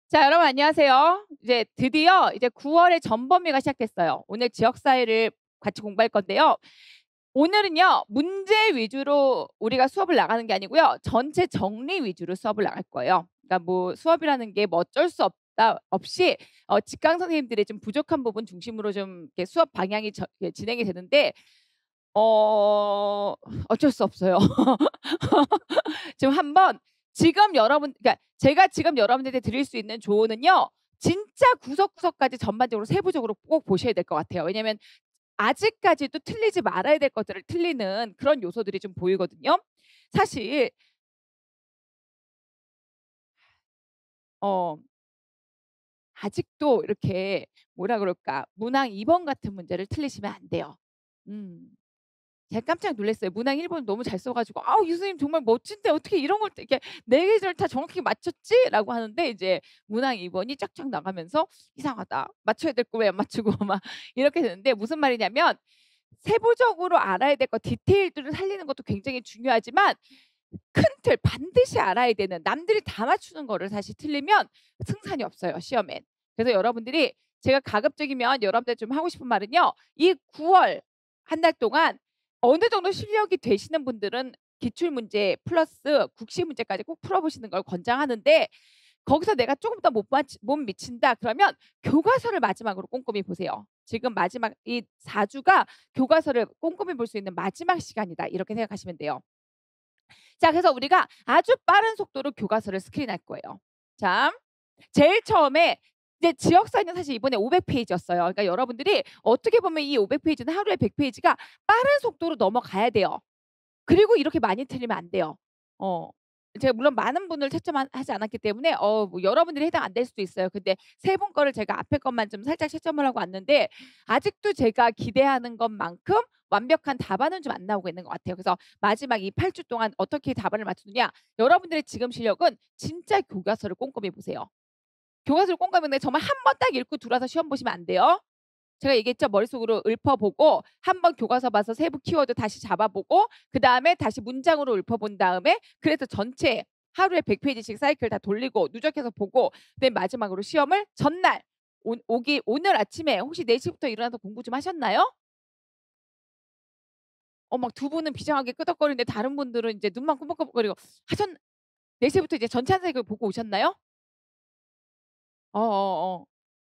자, 여러분 안녕하세요. 이제 드디어 이제 9월에 전범위가 시작됐어요. 오늘 지역사회를 같이 공부할 건데요. 오늘은요, 문제 위주로 우리가 수업을 나가는 게 아니고요. 전체 정리 위주로 수업을 나갈 거예요. 그러니까 뭐 수업이라는 게 뭐 어쩔 수 없다 없이 직강 선생님들의 좀 부족한 부분 중심으로 좀 이렇게 수업 방향이 이렇게 진행이 되는데 어쩔 수 없어요. 지금 한번 지금 여러분 그러니까 제가 지금 여러분들한테 드릴 수 있는 조언은요. 진짜 구석구석까지 전반적으로 세부적으로 꼭 보셔야 될 것 같아요. 왜냐면 아직까지도 틀리지 말아야 될 것들을 틀리는 그런 요소들이 좀 보이거든요. 사실 어 아직도 이렇게 뭐라 그럴까? 문항 2번 같은 문제를 틀리시면 안 돼요. 음. 제가 깜짝 놀랐어요. 문항 1번 너무 잘 써 가지고 "아우 이 선생님 정말 멋진데 어떻게 이런 걸 이렇게 4 개를 다 정확히 맞췄지?"라고 하는데 이제 문항 2 번이 쫙쫙 나가면서 '이상하다. 맞춰야 될 거 왜 안 맞추고.' 막 이렇게 되는데 무슨 말이냐면 세부적으로 알아야 될 것 디테일들을 살리는 것도 굉장히 중요하지만 큰 틀 반드시 알아야 되는 남들이 다 맞추는 거를 사실 틀리면 승산이 없어요 시험엔. 그래서 여러분들이 제가 가급적이면 여러분들 좀 하고 싶은 말은요. 이 9월 한 달 동안 어느 정도 실력이 되시는 분들은 기출 문제 플러스 국시 문제까지 꼭 풀어 보시는 걸 권장하는데 거기서 내가 조금 더 못 미친다 그러면 교과서를 마지막으로 꼼꼼히 보세요. 지금 마지막 이 4 주가 교과서를 꼼꼼히 볼 수 있는 마지막 시간이다. 이렇게 생각하시면 돼요. 자, 그래서 우리가 아주 빠른 속도로 교과서를 스크린할 거예요. 자, 제일 처음에 이제 지역사회는 사실 이번에 500 페이지였어요. 그러니까 여러분들이 어떻게 보면 이 500 페이지는 하루에 100 페이지가 빠른 속도로 넘어가야 돼요. 그리고 이렇게 많이 틀리면 안 돼요. 어. 제가 물론 많은 분을 채점하지 않았기 때문에 뭐 여러분들이 해당 안 될 수도 있어요. 근데 세 분 거를 제가 앞에 것만 좀 살짝 채점을 하고 왔는데 아직도 제가 기대하는 것만큼 완벽한 답안은 좀 안 나오고 있는 것 같아요. 그래서 마지막 이 8주 동안 어떻게 답안을 맞추느냐 여러분들의 지금 실력은 진짜 교과서를 꼼꼼히 보세요. 교과서를 꼼꼼히 보는데 정말 한 번 딱 읽고 들어와서 시험 보시면 안 돼요. 제가 얘기했죠. 머릿속으로 읊어보고 한 번 교과서 봐서 세부 키워드 다시 잡아보고 그다음에 다시 문장으로 읊어본 다음에 그래서 전체 하루에 100 페이지씩 사이클 다 돌리고 누적해서 보고 맨 마지막으로 시험을 전날 오늘 아침에 혹시 4 시부터 일어나서 공부 좀 하셨나요? 막 두 분은 비장하게 끄덕거리는데 다른 분들은 이제 눈만 끔뻑끔뻑거리고 하셨 4 시부터 이제 전체 한 사이클 보고 오셨나요? 어어어.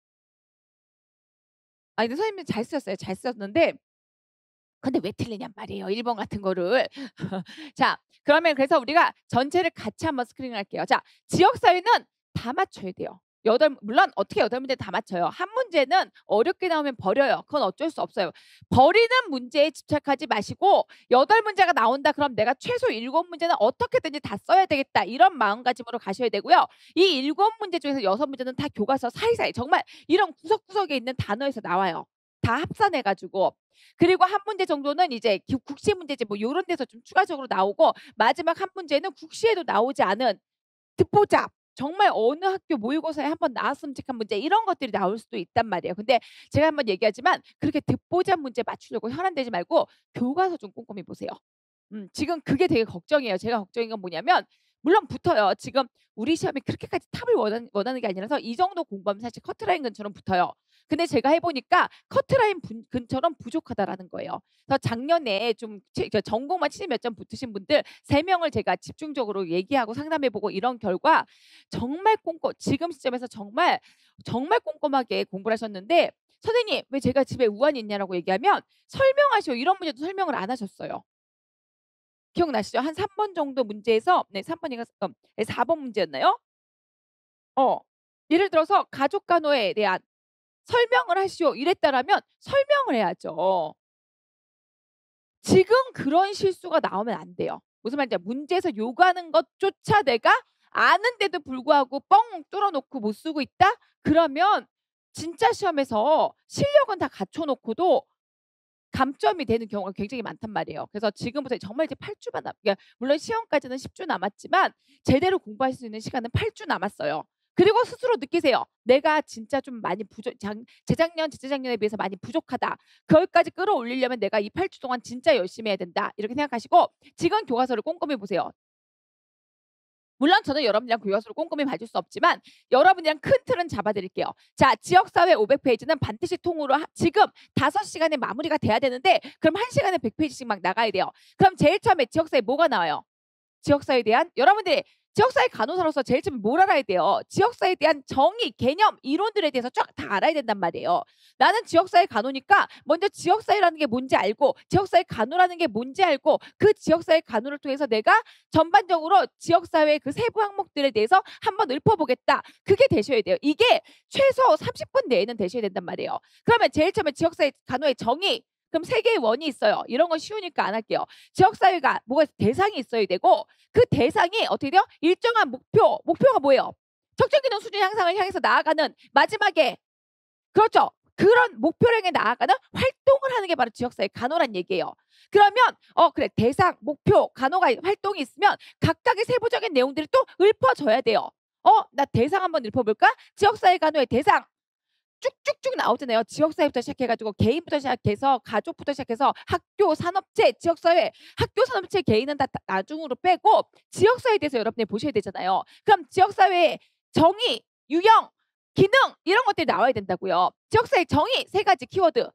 아니 근데 선생님은 잘 쓰셨어요. 잘 쓰셨는데 근데 왜 틀리냔 말이에요, 1번 같은 거를. 자, 그러면 그래서 우리가 전체를 같이 한번 스크린을 할게요. 자, 지역 사회는 다 맞춰야 돼요. 여덟 물론 어떻게 8 문제 다 맞춰요. 한 문제는 어렵게 나오면 버려요. 그건 어쩔 수 없어요. 버리는 문제에 집착하지 마시고 8 문제가 나온다 그럼 내가 최소 7 문제는 어떻게든지 다 써야 되겠다. 이런 마음가짐으로 가셔야 되고요. 이 7 문제 중에서 6 문제는 다 교과서 사이사이 정말 이런 구석구석에 있는 단어에서 나와요. 다 합산해 가지고. 그리고 한 문제 정도는 이제 국시 문제집 뭐 요런 데서 좀 추가적으로 나오고 마지막 한 문제는 국시에도 나오지 않은 듣보잡 정말 어느 학교 모의고사에 한번 나왔으면 좋겠는 문제 이런 것들이 나올 수도 있단 말이에요. 근데 제가 한번 얘기하지만 그렇게 듣보잡 문제 맞추려고 현안되지 말고 교과서 좀 꼼꼼히 보세요. 지금 그게 되게 걱정이에요. 제가 걱정인 건 뭐냐면 물론 붙어요. 지금 우리 시험이 그렇게까지 탑을 원하는 게 아니라서 이 정도 공부하면 사실 커트라인 근처는 붙어요. 근데 제가 해 보니까 커트라인 근처는 부족하다라는 거예요. 그래서 작년에 좀 전공만 70 몇 점 붙으신 분들 3 명을 제가 집중적으로 얘기하고 상담해 보고 이런 결과 정말 지금 시점에서 정말, 정말 꼼꼼하게 공부를 하셨는데 "선생님 왜 제가 집에 우환이 있냐."라고 얘기하면 설명하시오. 이런 문제도 설명을 안 하셨어요. 기억나시죠? 한 3번 정도 문제에서 네 3 번인가 네 4번 문제였나요? 어. 예를 들어서 가족 간호에 대한 "설명을 하시오." 이랬다라면 설명을 해야죠. 지금 그런 실수가 나오면 안 돼요. 무슨 말인지 문제에서 요구하는 것조차 내가 아는데도 불구하고 뻥 뚫어 놓고 못 쓰고 있다? 그러면 진짜 시험에서 실력은 다 갖춰 놓고도 감점이 되는 경우가 굉장히 많단 말이에요. 그래서 지금부터 정말 이제 8 주만 그러니까 물론 시험까지는 10주 남았지만 제대로 공부할 수 있는 시간은 8주 남았어요. 그리고 스스로 느끼세요. '내가 진짜 좀 많이 재작년, 재재작년에 비해서 많이 부족하다. 거기까지 끌어올리려면 내가 이 8주 동안 진짜 열심히 해야 된다.' 이렇게 생각하시고 지금 교과서를 꼼꼼히 보세요. 물론 저는 여러분이랑 교과서를 꼼꼼히 봐줄 수 없지만 여러분이랑 큰 틀은 잡아드릴게요. 자, 지역사회 500페이지는 반드시 통으로 지금 5시간에 마무리가 돼야 되는데 그럼 1시간에 100페이지씩 막 나가야 돼요. 그럼 제일 처음에 지역사회 뭐가 나와요? 지역사회에 대한 여러분들이 지역사회 간호사로서 제일 처음에 뭘 알아야 돼요? 지역사회에 대한 정의, 개념, 이론들에 대해서 쫙 다 알아야 된단 말이에요. 나는 지역사회 간호니까 먼저 지역사회라는 게 뭔지 알고 지역사회 간호라는 게 뭔지 알고 그 지역사회 간호를 통해서 내가 전반적으로 지역사회의 그 세부 항목들에 대해서 한번 읊어보겠다. 그게 되셔야 돼요. 이게 최소 30분 내에는 되셔야 된단 말이에요. 그러면 제일 처음에 지역사회 간호의 정의 그럼 세 개의 원이 있어요. 이런 건 쉬우니까 안 할게요. 지역사회가 뭐가 대상이 있어야 되고 그 대상이 어떻게 돼요? 일정한 목표가 뭐예요? 척추기능 수준 향상을 향해서 나아가는 마지막에 그렇죠. 그런 목표를 향해 나아가는 활동을 하는 게 바로 지역사회 간호란 얘기예요. 그러면 그래 대상, 목표, 간호가 활동이 있으면 각각의 세부적인 내용들이 또 읊어져야 돼요. 나 대상 한번 읊어볼까? 지역사회 간호의 대상. 쭉쭉쭉 나오잖아요. 지역사회부터 시작해가지고 개인부터 시작해서 가족부터 시작해서 학교, 산업체, 지역사회, 학교, 산업체, 개인은 다 나중으로 빼고 지역사회에 대해서 여러분들이 보셔야 되잖아요. 그럼 지역사회의 정의, 유형, 기능 이런 것들이 나와야 된다고요. 지역사회 정의 3가지 키워드.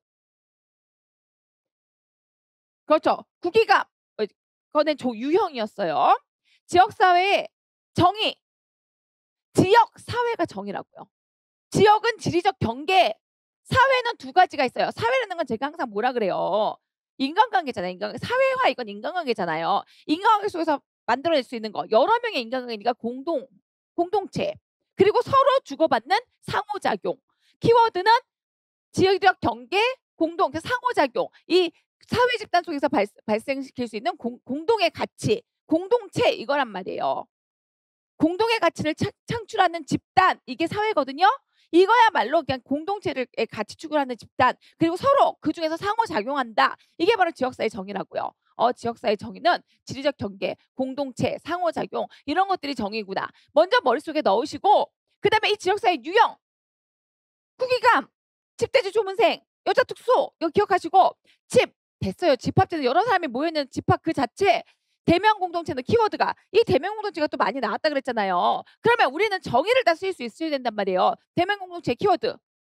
그렇죠. 구기가 꺼낸 유형이었어요. 지역사회의 정의, 지역사회가 정의라고요. 지역은 지리적 경계, 사회는 2가지가 있어요. 사회라는 건 제가 항상 뭐라 그래요? 인간관계잖아요. 사회화 이건 인간관계잖아요. 인간관계 속에서 만들어낼 수 있는 거. 여러 명의 인간관계니까 공동체. 그리고 서로 주고받는 상호작용. 키워드는 지역적 경계, 상호작용. 이 사회 집단 속에서 발생시킬 수 있는 공동의 가치, 공동체 이거란 말이에요. 공동의 가치를 창출하는 집단 이게 사회거든요. 이거야말로 그냥 공동체를 가치 추구하는 집단 그리고 서로 그중에서 상호작용한다. 이게 바로 지역사회 정의라고요. 지역사회 정의는 지리적 경계, 공동체, 상호작용 이런 것들이 정의구나. 먼저 머릿속에 넣으시고 그 다음에 이 지역사회 유형, 후기감, 집대지 조문생, 여자 특수 이거 기억하시고 집 됐어요. 집합제는 여러 사람이 모여있는 집합 그 자체 대면 공동체는 키워드가 이 대면 공동체가 또 많이 나왔다 그랬잖아요. 그러면 우리는 정의를 다 쓸 수 있어야 된단 말이에요. 대면 공동체 키워드.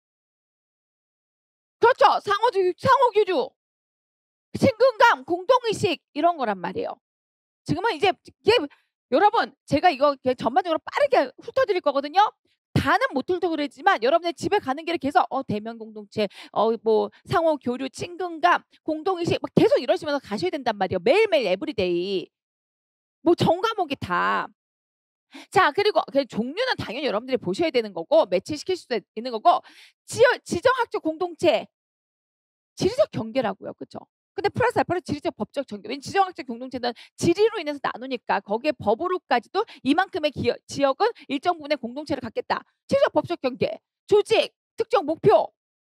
그렇죠. 상호교류, 친근감, 공동의식 이런 거란 말이에요. 지금은 이제 이게 여러분 제가 이거 전반적으로 빠르게 훑어드릴 거거든요. 다는 못 훑어드리지만 여러분의 집에 가는 길에 계속 대면 공동체, 뭐 상호 교류, 친근감, 공동의식 막 계속 이러시면서 가셔야 된단 말이에요. 매일매일 에브리데이. 뭐 전 과목이 다. 자 그리고 그 종류는 당연히 여러분들이 보셔야 되는 거고 매치시킬 수 있는 거고 지정학적 공동체 지리적 경계라고요. 그쵸? 근데 플러스 알파로 지리적 법적 경계. 왜냐면 지정학적 공동체는 지리로 인해서 나누니까 거기에 법으로까지도 이만큼의 지역은 일정 부분의 공동체를 갖겠다. 지리적 법적 경계. 조직, 특정 목표.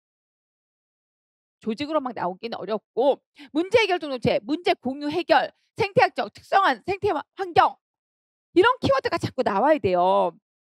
조직으로 막 나오기는 어렵고 문제 해결 공동체, 문제 공유 해결, 생태학적 특성한 생태 환경 이런 키워드가 자꾸 나와야 돼요.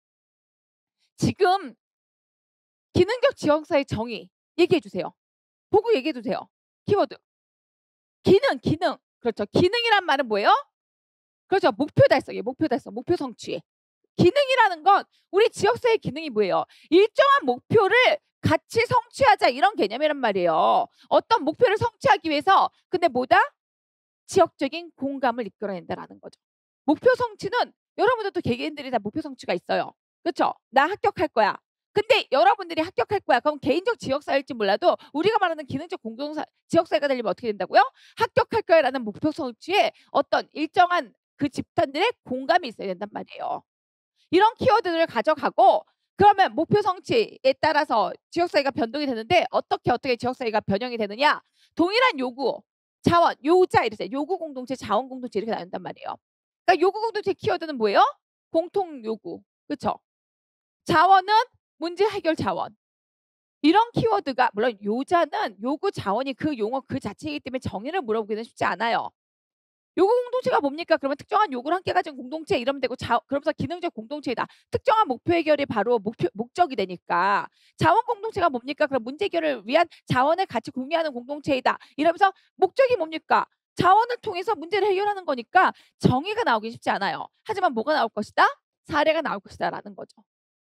지금 기능적 지역사회 정의 얘기해 주세요. 보고 얘기해 주세요. 키워드. 기능. 그렇죠. 기능이란 말은 뭐예요? 그렇죠. 목표 달성, 목표 성취. 기능이라는 건 우리 지역사회 기능이 뭐예요? 일정한 목표를 같이 성취하자 이런 개념이란 말이에요. 어떤 목표를 성취하기 위해서 근데 뭐다? 지역적인 공감을 이끌어낸다라는 거죠. 목표 성취는 여러분들도 개개인들이 다 목표 성취가 있어요. 그렇죠? 나 합격할 거야. 근데 여러분들이 합격할 거야. 그럼 개인적 지역사회일지 몰라도 우리가 말하는 기능적 지역사회가 되려면 어떻게 된다고요? 합격할 거야라는 목표 성취에 어떤 일정한 그 집단들의 공감이 있어야 된단 말이에요. 이런 키워드를 가져가고 그러면 목표 성취에 따라서 지역사회가 변동이 되는데 어떻게 지역사회가 변형이 되느냐? 동일한 요구, 자원, 요자 이렇게 요구 공동체, 자원 공동체 이렇게 나눈단 말이에요. 그러니까 요구 공동체 키워드는 뭐예요? 공통 요구. 그렇죠? 자원은 문제 해결 자원. 이런 키워드가 물론 요자는 요구 자원이 그 용어 그 자체이기 때문에 정의를 물어보기는 쉽지 않아요. 요구 공동체가 뭡니까? 그러면 특정한 요구를 함께 가진 공동체 이러면 되고 그러면서 기능적 공동체이다. 특정한 목표 해결이 바로 목적이 되니까 자원 공동체가 뭡니까? 그럼 문제 해결을 위한 자원을 같이 공유하는 공동체이다. 이러면서 목적이 뭡니까? 자원을 통해서 문제를 해결하는 거니까 정의가 나오기 쉽지 않아요. 하지만 뭐가 나올 것이다? 사례가 나올 것이다라는 거죠.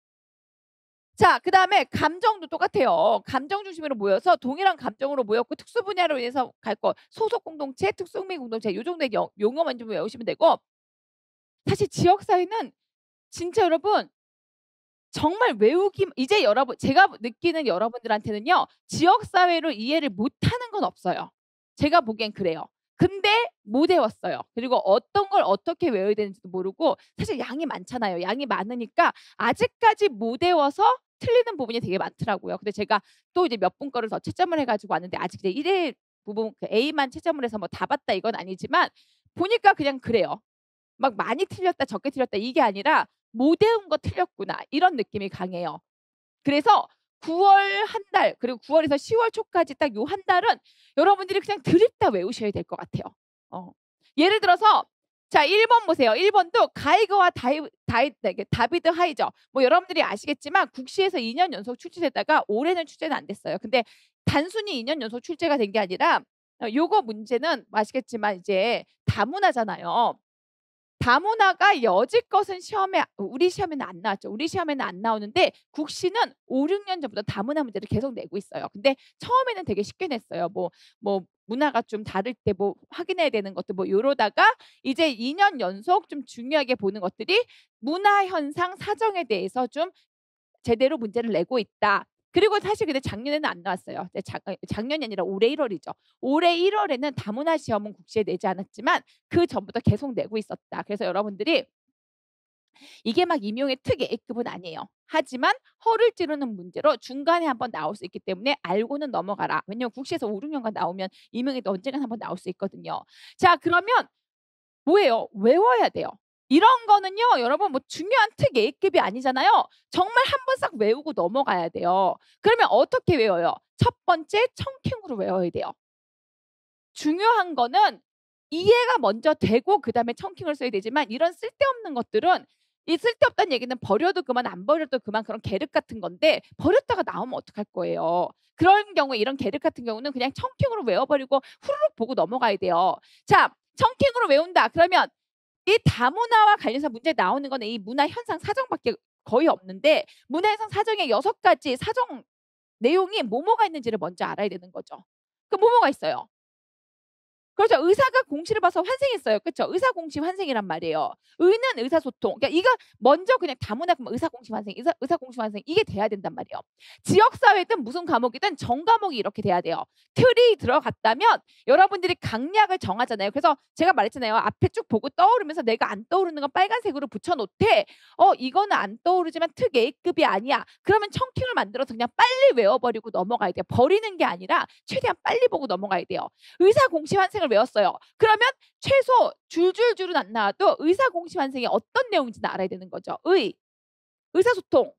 자, 그다음에 감정도 똑같아요. 감정 중심으로 모여서 동일한 감정으로 모였고 특수 분야로 인해서 갈 거. 소속 공동체, 특수 흥미 공동체 요 정도의 용어만 좀 외우시면 되고 사실 지역 사회는 진짜 여러분 정말 외우기 이제 여러분 제가 느끼는 여러분들한테는요. 지역 사회를 이해를 못하는 건 없어요. 제가 보기엔 그래요. 근데 못 외웠어요. 그리고 어떤 걸 어떻게 외워야 되는지도 모르고 사실 양이 많잖아요. 양이 많으니까 아직까지 못 외워서 틀리는 부분이 되게 많더라고요. 근데 제가 또 이제 몇 분 거를 더 채점을 해 가지고 왔는데 아직 이제 1회 부분 그 A만 채점을 해서 뭐 다 봤다 이건 아니지만 보니까 그냥 그래요. 막 많이 틀렸다 적게 틀렸다 이게 아니라 '못 외운 거 틀렸구나.' 이런 느낌이 강해요. 그래서 9월 한 달 그리고 9 월에서 10월 초까지 딱 요 한 달은 여러분들이 그냥 드립다 외우셔야 될 것 같아요. 어. 예를 들어서 자 1번 보세요. 1 번도 가이거와 다비드 하이저 뭐 여러분들이 아시겠지만 국시에서 2년 연속 출제됐다가 올해는 출제는 안 됐어요. 근데 단순히 2년 연속 출제가 된 게 아니라 요거 문제는 아시겠지만 이제 다문화잖아요. 다문화가 여지껏은 시험에 우리 시험에는 안 나왔죠. 우리 시험에는 안 나오는데 국시는 5-6년 전부터 다문화 문제를 계속 내고 있어요. 근데 처음에는 되게 쉽게 냈어요. 뭐 문화가 좀 다를 때 뭐 확인해야 되는 것도 뭐 요러다가 이제 2년 연속 좀 중요하게 보는 것들이 문화 현상 사정에 대해서 좀 제대로 문제를 내고 있다. 그리고 사실 근데 작년에는 안 나왔어요. 작년이 아니라 올해 1 월이죠. 올해 1 월에는 다문화 시험은 국시에 내지 않았지만 그전부터 계속 내고 있었다. 그래서 여러분들이 이게 막 임용의 특 A급은 아니에요. 하지만 허를 찌르는 문제로 중간에 한번 나올 수 있기 때문에 알고는 넘어가라. 왜냐면 국시에서 5-6 년간 나오면 임용에도 언젠간 한번 나올 수 있거든요. 자, 그러면 뭐예요? 외워야 돼요. 이런 거는요. 여러분 뭐 중요한 특 A급이 아니잖아요. 정말 한 번 싹 외우고 넘어가야 돼요. 그러면 어떻게 외워요? 첫 번째 청킹으로 외워야 돼요. 중요한 거는 이해가 먼저 되고 그다음에 청킹을 써야 되지만 이런 쓸데없는 것들은 이 쓸데없다는 얘기는 버려도 그만 안 버려도 그만 그런 계륵 같은 건데 버렸다가 나오면 어떡할 거예요. 그런 경우에 이런 계륵 같은 경우는 그냥 청킹으로 외워버리고 후루룩 보고 넘어가야 돼요. 자, 청킹으로 외운다. 그러면 이 다문화와 관련해서 문제 나오는 거는 이 문화 현상 사정밖에 거의 없는데 문화 현상 사정의 6가지 사정 내용이 뭐뭐가 있는지를 먼저 알아야 되는 거죠. 그 뭐뭐가 있어요? 그렇죠. 의사가 공시를 봐서 환생했어요. 그쵸? 의사 공시 환생이란 말이에요. 의는 의사소통. 그러니까 이거 먼저 그냥 다문화 그러면 의사 공시 환생, 의사 공시 환생 이게 돼야 된단 말이에요. 지역 사회든 무슨 과목이든 전 과목이 이렇게 돼야 돼요. 틀이 들어갔다면 여러분들이 강약을 정하잖아요. 그래서 제가 말했잖아요. 앞에 쭉 보고 떠오르면서 내가 안 떠오르는 건 빨간색으로 붙여 놓되 이거는 안 떠오르지만 특 A급이 아니야. 그러면 청킹을 만들어서 그냥 빨리 외워 버리고 넘어가야 돼요. 버리는 게 아니라 최대한 빨리 보고 넘어가야 돼요. 의사 공시 환생을 외웠어요. 그러면 최소 줄줄줄은 안 나와도 의사 공시 환생이 어떤 내용인지는 알아야 되는 거죠. 의사소통,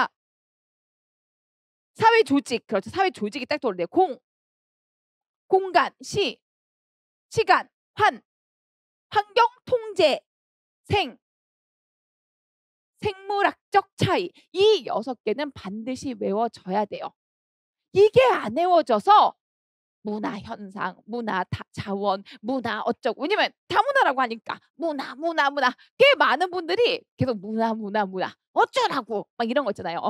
사회 조직, 그렇죠. 사회 조직이 딱 떠오르네요. 공간, 시간, 환경 통제, 생, 생물학적 차이. 이 6개는 반드시 외워져야 돼요. 이게 안 외워져서 문화 현상, 문화 자원, 문화 어쩌고 왜냐면 다문화라고 하니까 문화 꽤 많은 분들이 계속 문화 어쩌라고 막 이런 거 있잖아요.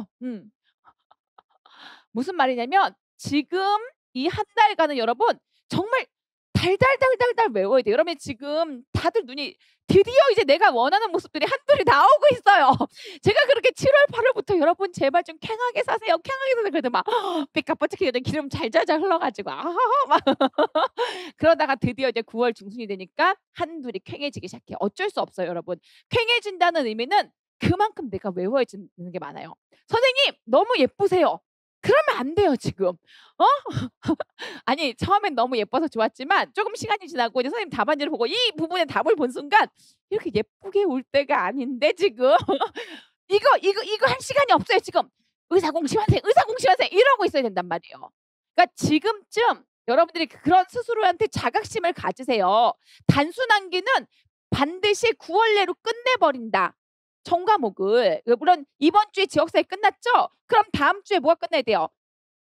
무슨 말이냐면 지금 이 한 달간은 여러분 정말 달달달달달 외워야 돼요. 여러분 지금 다들 눈이 드디어 이제 내가 원하는 모습들이 한둘이 나오고 있어요. 제가 그렇게 7 월, 8 월부터 "여러분 제발 좀 쾌하게 사세요. 쾌하게 사세요." 그래도 막 삐까뻔쩍해져 기름 잘잘잘 흘러 가지고 아하하 막 그러다가 드디어 이제 9월 중순이 되니까 한둘이 쾌해지기 시작해요. 어쩔 수 없어요, 여러분. 쾌해진다는 의미는 그만큼 내가 외워지는 게 많아요. "선생님 너무 예쁘세요." 그러면 안 돼요, 지금. 어? 아니 처음엔 너무 예뻐서 좋았지만 쪼금 시간이 지나고 이제 선생님 답안지를 보고 이 부분의 답을 본 순간 이렇게 예쁘게 울 때가 아닌데 지금. 이거 할 시간이 없어요, 지금. 의사공시환생, 의사공시환생 이러고 있어야 된단 말이에요. 그러니까 지금쯤 여러분들이 그런 스스로한테 자각심을 가지세요. 단순 암기는 반드시 9월 내로 끝내 버린다. 전 과목을. 물론 이번 주에 지역사회 끝났죠? 그럼 다음 주에 뭐가 끝나야 돼요?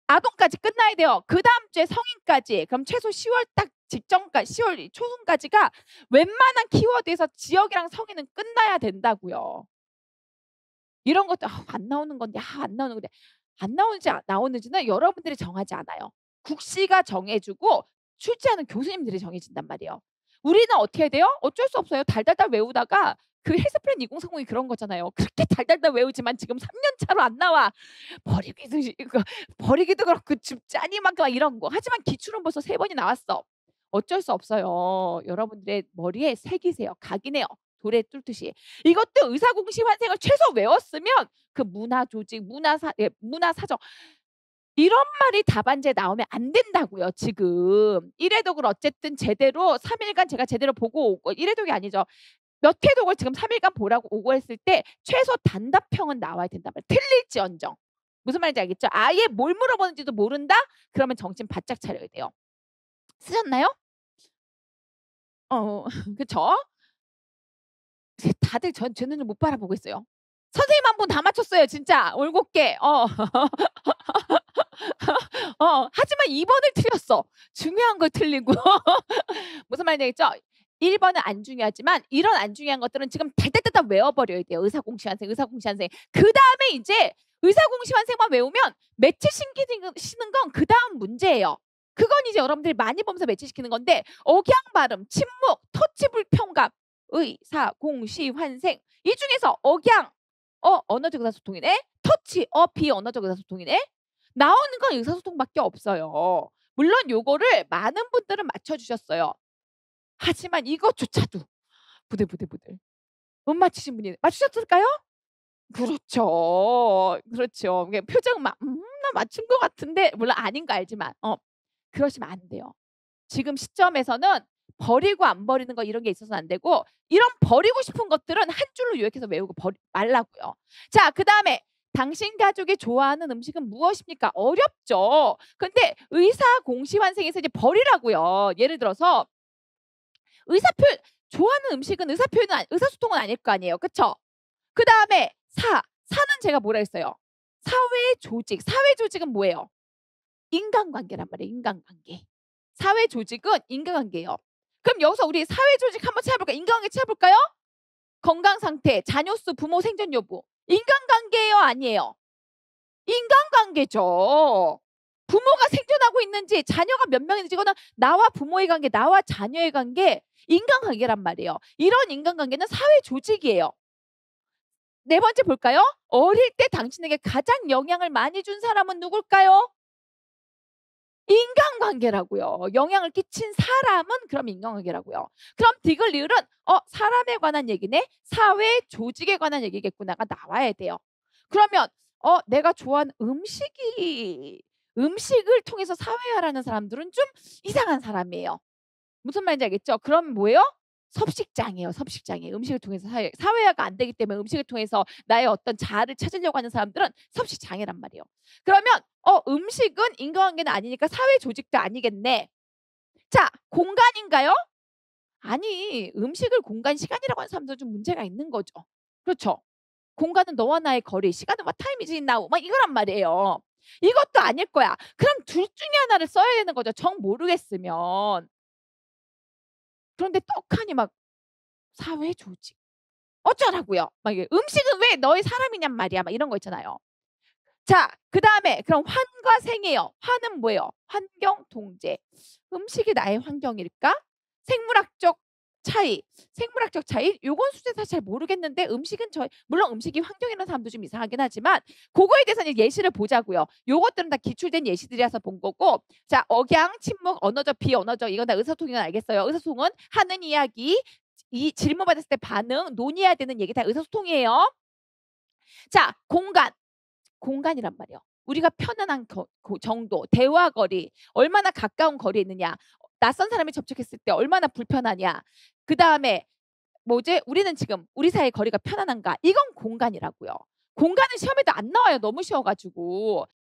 아동까지 끝나야 돼요. 그다음 주에 성인까지. 그럼 최소 10월 딱 직전까지 10월 초순까지가 웬만한 키워드에서 지역이랑 성인은 끝나야 된다고요. 이런 것도 안 나오는 건데 안 나오는 건데 안 나오는지 나오는지는 여러분들이 정하지 않아요. 국시가 정해 주고 출제하는 교수님들이 정해진단 말이에요. 우리는 어떻게 해야 돼요? 어쩔 수 없어요. 달달달 외우다가 그 헬스플랜 2030이 그런 거잖아요. 그렇게 달달달 외우지만 지금 3년 차로 안 나와. 버리기도 이거 버리기도 그렇고 줍자니 막 이런 거. 하지만 기출은 벌써 3번이 나왔어. 어쩔 수 없어요. 여러분들의 머리에 새기세요. 각이네요. 돌에 뚫듯이. 이것도 의사공시 환생을 최소 외웠으면 그 문화조직, 문화사정 이런 말이 답안지에 나오면 안 된다고요, 지금. 1회독을 어쨌든 제대로 3 일간 제가 제대로 보고 오고 1회독이 아니죠. 몇 회독을 지금 3 일간 보라고 오고 했을 때 최소 단답형은 나와야 된단 말이에요. 틀릴지언정. 무슨 말인지 알겠죠? 아예 뭘 물어보는지도 모른다? 그러면 정신 바짝 차려야 돼요. 쓰셨나요? 그쵸? 다들 제 눈을 못 바라보고 있어요. 선생님 한 분 다 맞췄어요, 진짜. 올곧게. 하지만 2 번을 틀렸어. 중요한 걸 틀리고. 무슨 말인지 알겠죠? 1 번은 안 중요하지만 이런 안 중요한 것들은 지금 달달달달 외워버려야 돼요. 의사공시환생, 의사공시환생. 그다음에 이제 의사공시환생만 외우면 매치시키는 건 그다음 문제예요. 그건 이제 여러분들이 많이 보면서 매치시키는 건데 억양 발음, 침묵, 터치 불편감, 의사공시환생 이 중에서 억양, 언어적 의사소통이네. 터치, 비언어적 의사소통이네. 나오는 건 의사소통밖에 없어요. 물론 요거를 많은 분들은 맞춰주셨어요. 하지만 이것조차도 부들부들부들 못 맞히신 분이 맞추셨을까요? 그렇죠. 그렇죠. 이게 표정 막 나 맞춘 것 같은데 물론 아닌 거 알지만 그러시면 안 돼요. 지금 시점에서는 버리고 안 버리는 거 이런 게 있어서는 안 되고 이런 버리고 싶은 것들은 한 줄로 요약해서 외우고 말라고요. 자, 그다음에 당신 가족이 좋아하는 음식은 무엇입니까? 어렵죠. 근데 의사공시환생에서 이제 버리라고요. 예를 들어서 의사표현 좋아하는 음식은 의사소통은 아닐 거 아니에요. 그쵸? 그다음에 사는 제가 뭐라 했어요? 사회조직. 사회조직은 뭐예요? 인간관계란 말이에요. 인간관계. 사회조직은 인간관계예요. 그럼 여기서 우리 사회조직 한번 찾아볼까요? 인간관계 찾아볼까요? 건강상태, 자녀수, 부모 생존 여부. 인간관계예요? 아니에요? 인간관계죠. 부모가 생존하고 있는지 자녀가 몇 명인지 이거는 나와 부모의 관계, 나와 자녀의 관계, 인간관계란 말이에요. 이런 인간관계는 사회조직이에요. 4번째 볼까요? 어릴 때 당신에게 가장 영향을 많이 준 사람은 누굴까요? 인간관계라고요. 영향을 끼친 사람은 그럼 인간관계라고요. 그럼 디귿 리을은 사람에 관한 얘기네. 사회 조직에 관한 얘기겠구나가 나와야 돼요. 그러면 내가 좋아하는 음식을 통해서 사회화라는 사람들은 좀 이상한 사람이에요. 무슨 말인지 알겠죠? 그럼 뭐예요? 섭식장이에요. 섭식장이. 음식을 통해서 사회화가 안 되기 때문에 음식을 통해서 나의 어떤 자아를 찾으려고 하는 사람들은 섭식장애란 말이에요. 그러면 음식은 인간관계는 아니니까 사회 조직도 아니겠네. 자, 공간인가요? 아니, 음식을 공간, 시간이라고 하는 사람들은 좀 문제가 있는 거죠. 그렇죠? 공간은 너와 나의 거리, 시간은 what time is it now 막 이거란 말이에요. 이것도 아닐 거야. 그럼 둘 중에 하나를 써야 되는 거죠. 정 모르겠으면. 그런데 떡하니 막 사회 조직. 어쩌라고요? 막 이게 음식은 왜 너의 사람이냔 말이야. 막 이런 거 있잖아요. 자, 그다음에 그럼 환과 생이에요. 환은 뭐예요? 환경 동제. 음식이 나의 환경일까? 생물학적 차이. 생물학적 차이? 요건 수제 사실 잘 모르겠는데 음식은 물론 음식이 환경이라는 사람도 좀 이상하긴 하지만 그거에 대해서는 예시를 보자고요. 요것들은 다 기출된 예시들이라서 본 거고. 자, 억양, 침묵, 언어적, 비언어적 이건 다 의사소통이건 알겠어요. 의사소통은 하는 이야기, 이 질문 받았을 때 반응, 논의해야 되는 얘기 다 의사소통이에요. 자, 공간이란 말이에요. 우리가 편안한 정도, 대화 거리, 얼마나 가까운 거리에 있느냐, 낯선 사람이 접촉했을 때 얼마나 불편하냐. 그다음에 뭐지? 우리는 지금 우리 사이의 거리가 편안한가? 이건 공간이라고요. 공간은 시험에도 안 나와요. 너무 쉬워가지고.